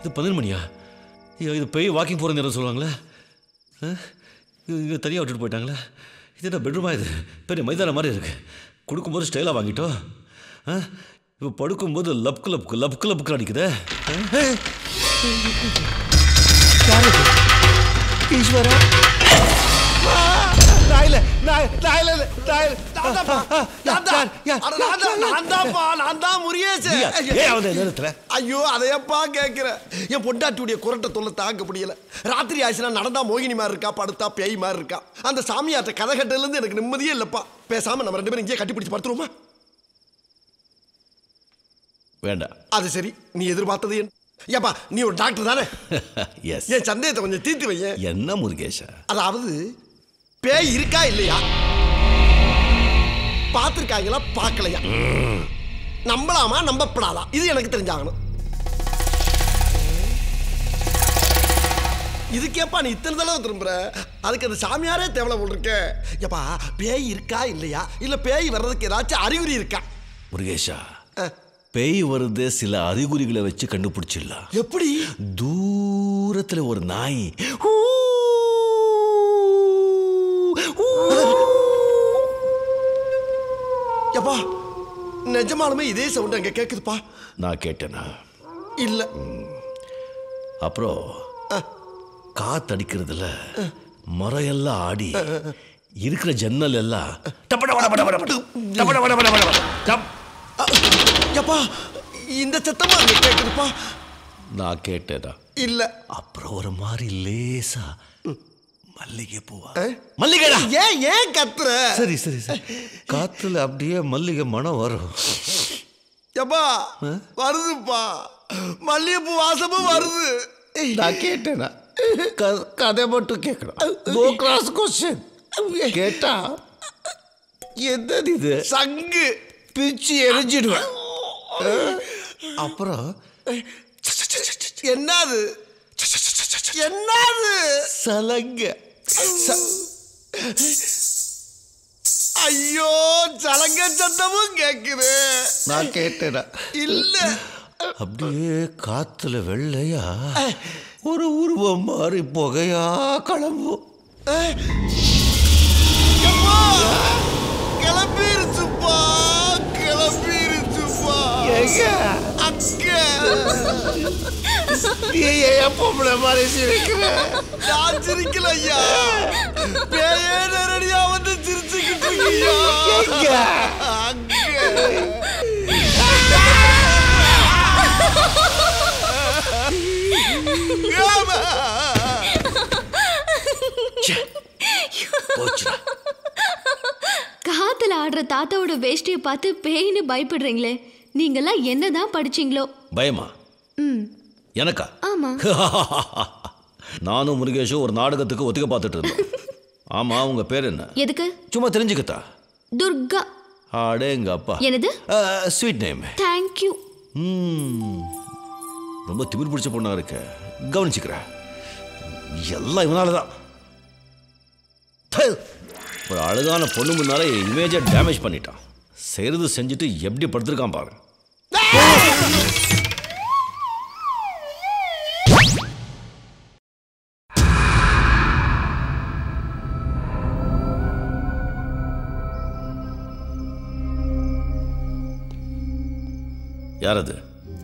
இது 12 மணியா? ஐயோ, இது போய் வாக்கிங் போகிற நேரம் சொல்லுவாங்களே. இங்கே தனியாக விட்டுட்டு போயிட்டாங்களே. இது என்ன பெட்ரூமா? இது பெரிய மைதானம் மாதிரி இருக்குது. கொடுக்கும்போது ஸ்டைலாக வாங்கிட்டோம். இப்போ படுக்கும்போது லப்க்கு லப்க்கு அடிக்குதே. ஈஸ்வரா, ஐயோ அதையப்பா கேக்குற. என் பொண்டாட்டியுடைய குரட்டை தொல்லை தாங்க முடியல. ராத்திரி ஆயிடுச்சுனா நடந்தா மோகினி மாதிரி இருக்கா, படுத்தா பேய் மாதிரி இருக்கா. அந்த சாமியார்ட்ட கதை கட்டல இருந்து எனக்கு நிம்மதியே இல்லப்பா. பேசாம நம்ம 2 பேரும் இங்கே கட்டி பிடிச்சு படுத்துருவோமா? வேண்டாம். அது சரி, நீ எதிர்பார்த்தது ஏப்பா, நீ ஒரு டாக்டர் தானே? என் சந்தேகத்தை கொஞ்சம் தீர்த்து வைய. என்ன முருகேஷா? அதாவது பேய் இருக்கா இல்லையா, பார்த்துருக்காங்களா பார்க்கலையா, நம்பலாமா நம்பப்படாதா, இது எனக்கு தெரிஞ்சாகணும். இதுக்கேப்பா நீ இத்தனை தடவை திரும்புற? அதுக்கு அந்த சாமியாரே தேவலை போல் இருக்க. ஏப்பா, பேய் இருக்கா இல்லையா, இல்ல பேய் வர்றதுக்கு ஏதாச்சும் அறிகுறி இருக்கா? முருகேஷா, பேய் வருது சில அறிகுறிகளை வச்சு கண்டுபிடிச்சிடலாம். எப்படி? தூரத்துல ஒரு நாய் எப்பா, நிஜமாலுமே இதே சவுண்ட் அங்க கேக்குதுப்பா. நான் கேட்டேனா? இல்ல. அப்புறம் காத்தடிக்கிறதுல மரம் எல்லாம் ஆடி இருக்கிற ஜன்னல் எல்லாம் எப்பா, இந்த சத்தமா அங்க கேக்குதுப்பா. நான் கேட்டேனா? இல்ல. அப்புறம் ஒரு மாதிரி லேசா மல்லிகை பூவா? மல்லிகைடா. ஏன் கத்துற? சரி சரி சரி, காத்துல அப்படியே மல்லிகை மனம் வரும். எப்பா, வருதுப்பா, மல்லிகைப்பூ வாசமும் வருது. நான் கேட்டேனா? கதை மட்டும் கேட்கணும். No cross question. கேட்டா என்னது இது? சங்கு பிச்சு எரிஞ்சிடுவேன். அப்புறம் என்னது? என்னது? சலங்க. ஐயோ, சலங்க சத்தமும் கேக்குது. நான் கேட்டேனா? இல்ல. அப்படியே காத்துல வெள்ளையா ஒரு உருவம் மாறி புகையா கிளம்பும். கிளம்பிருச்சுப்பா, கிளம்பிருச்சுப்பா. அக்கா, பொம்பளை மாதிரி சிரிக்கிற? நான் சிரிக்கல ஐயா, பேயே நேரடியா வந்து சிரிச்சுக்கிட்டு இருக்கியா? காத்துல ஆடுற தாத்தாவோட வேஷ்டியை பார்த்து பேய்னு பயப்படுறீங்களே, நீங்கெல்லாம் என்னதான் படிச்சீங்களோ? பயமா? எனக்கா? ஆமா. நானும் முருகேஷும் ஒரு நாடகத்துக்கு ஒத்திக்க பார்த்துட்டு இருந்தோம். ஆமா, உங்க பேர் என்ன? எதுக்கு? சும்மா தெரிஞ்சுக்கத்தா. துர்கா. அடே எங்க அப்பா. என்னது? Sweet name. Thank you. ரொம்ப திமிர் பிடிச்ச பொண்ணா இருக்க, கவனிச்சுக்கிறேன். எல்லாம் இவனாலதான். ஒரு அழகான பொண்ணு முன்னாலே இமேஜை டேமேஜ் பண்ணிட்டான். செய்யறது செஞ்சுட்டு எப்படி படுத்திருக்கான் பாரு. யாரது?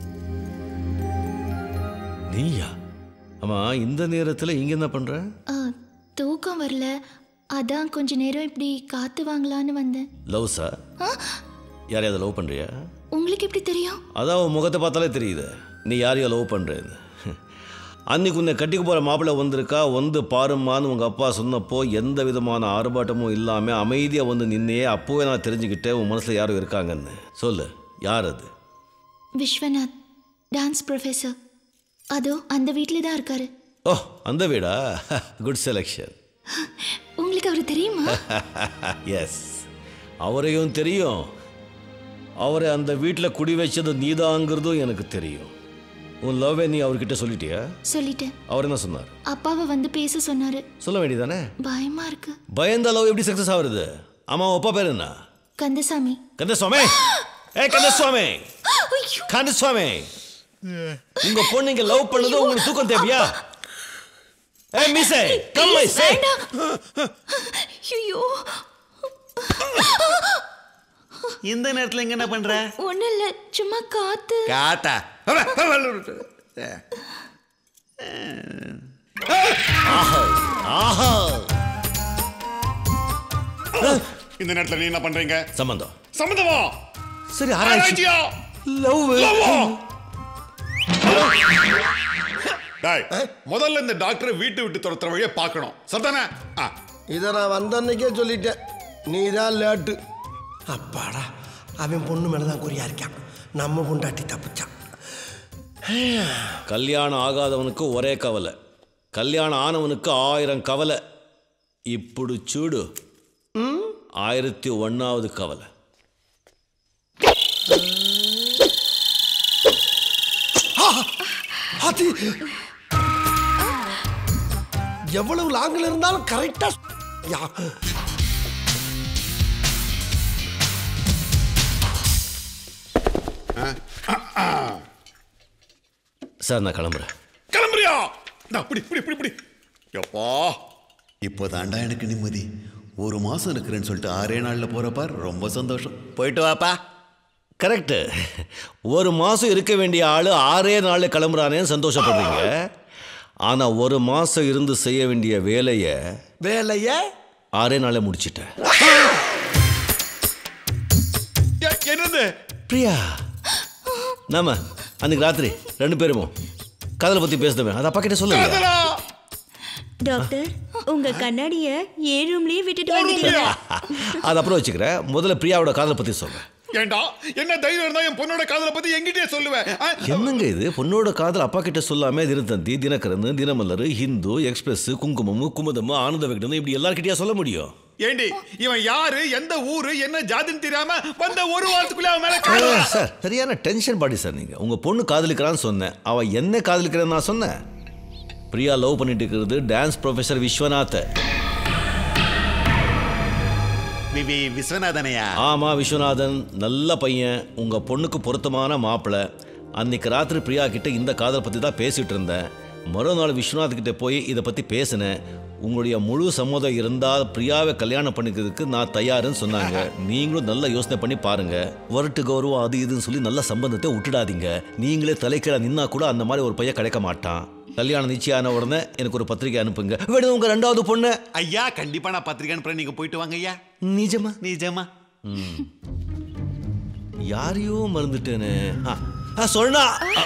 நீயா? ஆமா, இந்த நேரத்தில் இங்க என்ன பண்ற? தூக்கம் வரல, அதான் கொஞ்ச நேரம் இப்படி காத்து வாங்கலான்னு வந்தேன். Love sir? யாரையாவது லவ் பண்றியா? உங்களுக்கு எப்படி தெரியும்? அதான் உன் முகத்தை பார்த்தாலே தெரியுது நீ யாரையோ லவ் பண்றேன்னு. அன்னைக்கு உன்னை கட்டிக்கு போற மாப்பிள்ளை வந்திருக்கா, வந்து பாருமான்னு உங்க அப்பா சொன்னப்போ எந்த விதமான ஆர்ப்பாட்டமும் இல்லாம அமைதியா வந்து நின்னையே. அப்போவே நான் தெரிஞ்சுக்கிட்டேன் உன் மனசுல யாரும் இருக்காங்கன்னு. சொல்லு, யார் அது? Vishwanath, dance professor. அதோ அந்த வீட்டில் தான் இருக்காரு. ஓ, அந்த வீடா? Good selection. உங்களுக்கு அவர் தெரியுமா? எஸ், அவரையும் தெரியும். அவரை அந்த வீட்டில் குடி வச்சது நீதாங்கிறதும் எனக்கு தெரியும். உன் லவ்வை நீ அவர்கிட்ட சொல்லிட்டியா? சொல்லிட்டேன். அவர் என்ன சொன்னார்? அப்பாவை வந்து பேச சொன்னாரு. சொல்ல வேண்டியதானே? பயமா இருக்கு. பயந்த லவ் எப்படி சக்சஸ் ஆகுறது? ஆமா, அப்பா பேர் என்ன? கந்தசாமி. கந்தசுவாமி. ஏ கந்தசுவாமி, கந்தசுவாமி, உங்க பொண்ணு இங்க லவ் பண்ணது உங்களுக்கு தூக்கம் தேவையா? ஏய் மிஸ்ஸே, கம் மை சே. ஐயோ, இந்த நேரத்துல இங்க என்ன பண்ற? ஒண்ணும் இல்ல, சும்மா காத்து. காத்தா? ஆஹா, இந்த நேரத்துல நீ என்ன பண்றீங்க? சம்பந்தம். சம்பந்தமா? சரி, ஆராய்ச்சி. ஆராய்ச்சியா? லவ். டேய், முதல்ல இந்த டாக்டரை வீட்டு விட்டு துரத்துற வழியை பார்க்கணும். சரிதானே? இதை நான் வந்த அன்னைக்கே சொல்லிட்டேன், நீ தான் லேட்டு. அப்பாடா, அவன் பொண்ணு மேலதான் குறியா இருக்கான், நம்ம பொண்டாட்டி தப்பிச்சான். கல்யாணம் ஆகாதவனுக்கு ஒரே கவலை, கல்யாணம் ஆனவனுக்கு 1000 கவலை. இப்படி சூடு 1001வது கவலை. அது எவ்வளவு லாங்கில் இருந்தாலும் கரெக்டா. சார், நான் கிளம்புறேன். கிளம்புறியா? இப்படி இப்படி இப்படி இப்படி. எப்பா, இப்போதாண்டா எனக்கு நிம்மதி. 1 மாசம் இருக்கிறேன்னு சொல்லிட்டு 6 நாள்ல போறப்பார், ரொம்ப சந்தோஷம். போயிட்டு வாப்பா. கரெக்டு. 1 மாதம் இருக்க வேண்டிய ஆள் 6 நாளில் கிளம்புறானேன்னு சந்தோஷப்படுறீங்க. ஆனால் 1 மாதம் இருந்து செய்ய வேண்டிய வேலையை 6 நாளில் முடிச்சிட்டேன். என்னது? பிரியா, நாம அன்னைக்கு ராத்திரி 2 பேரும் காதலை பற்றி பேசுதவே, அது அப்பா கிட்ட சொல்லுங்க. டாக்டர், உங்க கண்ணாடிய ஏன் ரூம்லயே விட்டுட்டு வந்துட்டீங்க. அது அப்புறம் வச்சுக்கிறேன். முதல்ல பிரியாவோட காதலை பற்றி சொல்றேன். ஏண்டா, என்ன தைரியம் இருந்தா என் பொண்ணோட காதலை பத்தி என்கிட்டே சொல்லுவேன். என்னங்க இது? பொண்ணோட காதல் அப்பா கிட்ட சொல்லாம தினத்தந்தி, தினகரன், தினமலர், ஹிந்து, எக்ஸ்பிரஸ், குங்குமம், குமுதம், ஆனந்த விகடன் இப்படி எல்லார்கிட்டயா சொல்ல முடியும்? ஏண்டி, இவன் யாரு, எந்த ஊரு, என்ன ஜாதின்னு தெரியாம வந்த 1 வாரத்துக்குள்ள அவன் மேல காதல். சார், சரியான டென்ஷன் பாடி சார் நீங்க. உங்க பொண்ணு காதலிக்கிறான்னு சொன்னேன், அவ என்ன காதலிக்கிறேன்னு நான் சொன்னேன். பிரியா லவ் பண்ணிட்டு இருக்கிறது டான்ஸ் ப்ரொஃபசர் விஸ்வநாத். விஸ்வநாதனையா? ஆமா, விஸ்வநாதன் நல்ல பையன், உங்க பொண்ணுக்கு பொருத்தமான மாப்பிள்ளை. அன்னைக்கு ராத்திரி பிரியா கிட்ட இந்த காதல் பத்தி தான் பேசிட்டு இருந்தேன். மறுநாள் விஸ்வநாத் கிட்ட போய் இதை பத்தி பேசினேன். உங்களுடைய முழு சம்மதம் இருந்தால் பிரியாவை கல்யாணம் பண்ணிக்கிறதுக்கு நான் தயாருன்னு சொன்னாங்க. நீங்களும் நல்ல யோசனை பண்ணி பாருங்க. வரட்டு கௌரவம் அது இதுன்னு சொல்லி நல்ல சம்பந்தத்தை விட்டுடாதீங்க. நீங்களே தலைக்கீழ நின்னா கூட அந்த மாதிரி ஒரு பையன் கிடைக்க மாட்டான். கல்யாணம் நிச்சயான உடனே எனக்கு ஒரு பத்திரிக்கை அனுப்புங்க. வேணும் உங்க 2வது பொண்ணு. ஐயா, கண்டிப்பா நான் பத்திரிக்கை அனுப்புறேன், நீங்க போயிட்டு வாங்க ஐயா. நிஜமா? நிஜமா. யாரையோ மறந்துட்டேனே. சொன்னா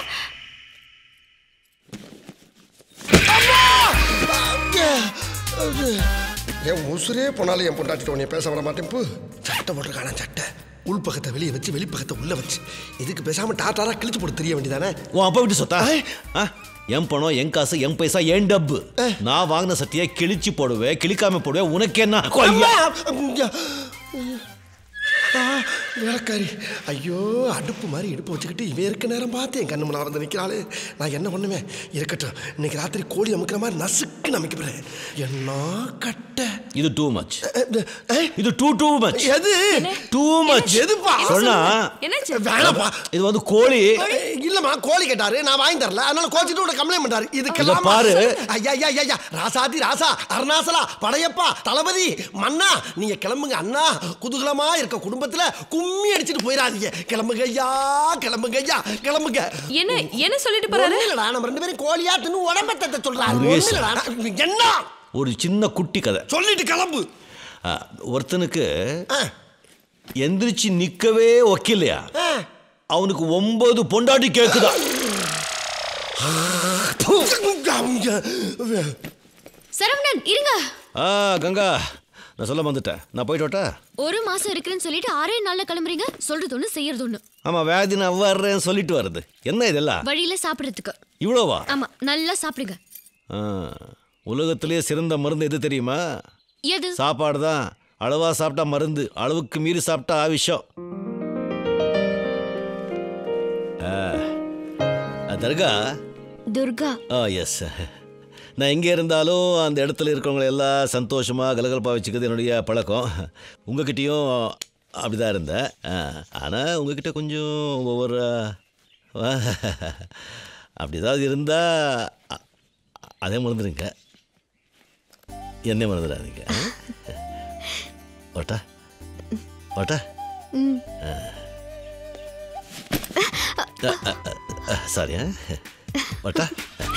என் உசுரே போனாலும் என் பொண்டாட்டிட்ட உன்னை பேச விட மாட்டேன். சட்டை போட்டிருக்கான சட்டை உள்பக்கத்தை வெளியே வச்சு வெளிப்பக்கத்தை உள்ள வச்சு இதுக்கு பேசாம டாட்டாரா கிழிச்சு போட்டு தெரிய வேண்டியதானே. உன் அப்பா விட்டு சொத்தா? என் பணம், என் காசு, என் பைசா, என் டப்பு. நான் வாங்கின சத்தியை கிழிச்சு போடுவேன், கிழிக்காம போடுவேன். உனக்கு என்ன? வேலைக்காரி, ஐயோ, அடுப்பு மாதிரி இடுப்பு வச்சுக்கிட்டு இவன் இருக்க நேரம் பார்த்து என் கண்ணு முன்னாடி வந்து நிற்கிறாள். நான் என்ன பண்ணுவேன்? இருக்கட்டும், இன்னைக்கு ராத்திரி கோழி அமுக்கிற மாதிரி நசுக்கு நமைக்கிறேன். என்ன கட்ட, இது டூ மச். இது டூ மச். எது டூ மச்? எதுப்பா சொன்னா? வேணாப்பா, இது வந்து கோழி இல்லம்மா. கோழி கேட்டாரு, நான் வாங்கி தரல, அதனால கோச்சிட்டு கம்ப்ளைண்ட் பண்றாரு. இதுக்கெல்லாம் பாரு. ஐயா ஐயா ஐயா, ராசாதி ராசா, அருணாசலா, படையப்பா, தளபதி, மன்னா, நீங்க கிளம்புங்க அண்ணா. குதூகலமா இருக்க குடும்பத்துல கும்மி அடிச்சிட்டு போயிடாதீங்க. கிளம்புங்க ஐயா, கிளம்புங்க ஐயா, கிளம்புங்க. என்ன சொல்லிட்டு போறாரு? இல்லடா, நம்ம 2 பேரும் கோழியா தின்னு உடம்பத்தை சொல்றாங்க. என்ன ஒரு சின்ன குட்டி கதை சொல்லிட்டு கிளம்பு. ஒருத்தனுக்கு எந்திரிச்சு நிக்கவே ஒக்கில்லையா, அவனுக்கு 9 பொண்டாட்டி கேக்குதா. சரவணன், இருங்க. கங்கா, நான் சொல்ல வந்துட்டேன். நான் போயிட்டு வரட்டா? 1 மாசம் இருக்கிறேன்னு சொல்லிட்டு 6 நாள்ல கிளம்புறீங்க. சொல்றது ஒண்ணு, செய்யறது ஒண்ணு. ஆமா, வேதி நான் வர்றேன்னு சொல்லிட்டு வருது. என்ன இதெல்லாம்? வழியில சாப்பிடுறதுக்கு. இவ்வளோவா? ஆமா, நல்லா சாப்பிடுங்க. உலகத்திலேயே சிறந்த மருந்து எது தெரியுமா? எது? சாப்பாடு தான். அளவா சாப்பிட்டா மருந்து, அளவுக்கு மீறி சாப்பிட்டா விஷம். தர்கா. துர்கா. எஸ். நான் எங்கே இருந்தாலும் அந்த இடத்துல இருக்கிறவங்களை எல்லாம் சந்தோஷமாக கலகலப்பாக வச்சுக்கிறது என்னுடைய பழக்கம். உங்ககிட்டையும் அப்படி தான் இருந்தேன். ஆனால் உங்ககிட்ட கொஞ்சம் ஒவ்வொரு அப்படி ஏதாவது இருந்தால் அதே மறந்துடுங்க, என்னை மறந்துடாதீங்க. ஓட்டா ஓட்டா சாரி ஓட்டா